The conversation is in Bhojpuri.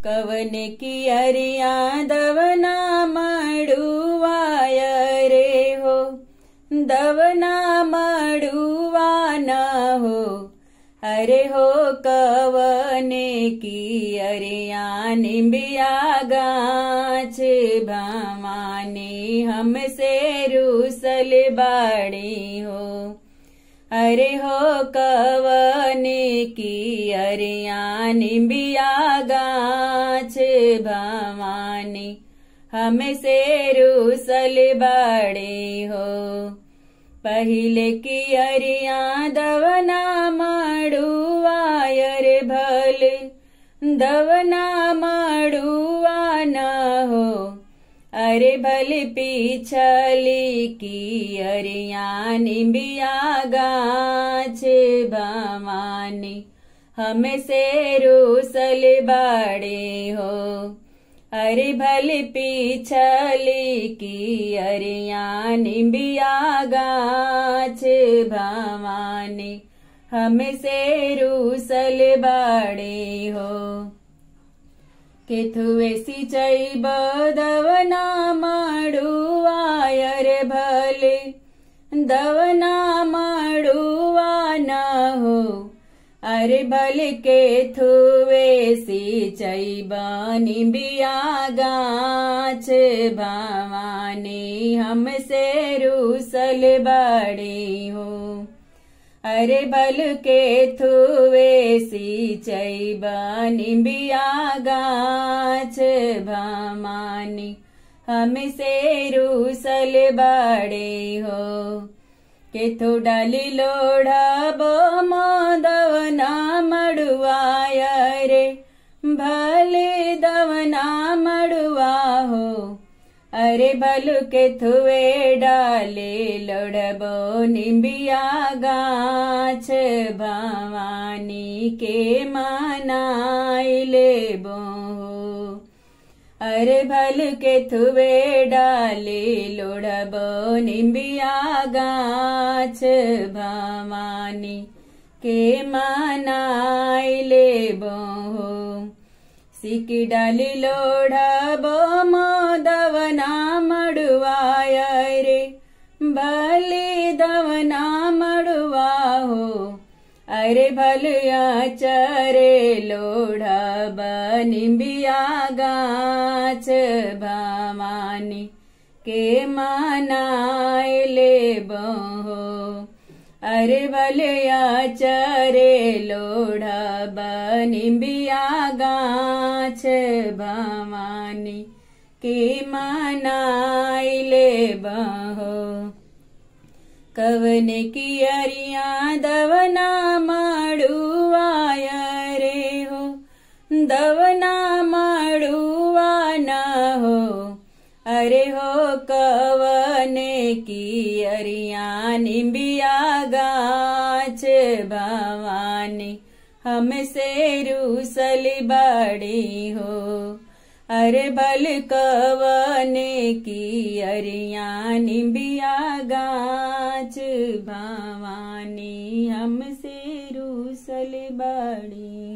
कवन की अरिया दवना मड़ुवाय रे हो, दवना मड़ुआ न हो। अरे हो कवने की अरिया निम्बिया गाछ भवानी हमसे रूसल बाड़ी हो। अरे हो कवने की अरिया निम्बिया गाछ भवानी हमसे रूसल बाड़ी हो। पहिले की अरिया दवना मड़ुआय रे भले, दवना मड़ुआ न हो। अरे भले पिछली की अरिया निम्बिया गाछ भवानी हमसे रूसल बाड़े हो। अरे भले पिछली की अरिया निम्बिया गाछ भवानी हमसे रूसल बाड़े हो। केथुए सिंचई दवना मड़ुआय रे भले, दवना मड़ुआ न हो। अरे भले केथुए सिंचई निम्बिया गाछ भवानी हमसे रूसल बाड़े हो। अरे भल केथुए सिंचई निम्बिया गाछ भवानी हमसे रूसल बाड़े हो। केथु डाली लोढ़ब दवना मड़ुआय रे भले, दवना मड़ुआ हो। अरे भल केथुए डाले लोढ़बो निम्बिया गाछ भवानी के मनाई लेबो। अरे भल केथुए डाले लोढ़बो निम्बिया गाछ भवानी के मनाई लेबो। सिकी डाली लोढ़बो दवना मड़ुआय रे भले, दवना मड़ुआ हो। अरे भलिया चरे लोढ़ब निम्बिया गाछ भवानी के मनाई लेबो। अरे भलिया चरे लोढ़ब निम्बिया गाछ भवानी के मनाई लेबो। कवने की अरिया दवना मड़ुआय रे हो, दवना मड़ुआ न हो। अरे हो कवने की अरिया निम्बिया गाछ भवानी हमसे रूसल बाड़ी हो। अरे भल कवने की अरिया निम्बिया गाछ भवानी हमसे रूसल बाड़ी।